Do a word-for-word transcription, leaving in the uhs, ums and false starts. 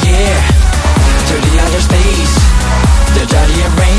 here to the other space, the dirty and rain.